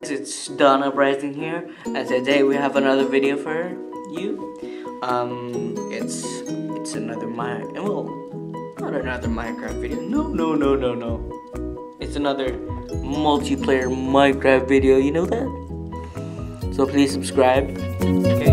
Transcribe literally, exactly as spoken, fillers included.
It's Dawn Uprising here, and today we have another video for you. Um, it's it's another my well, not another Minecraft video. No, no, no, no, no. It's another multiplayer Minecraft video. You know that? So please subscribe. Okay.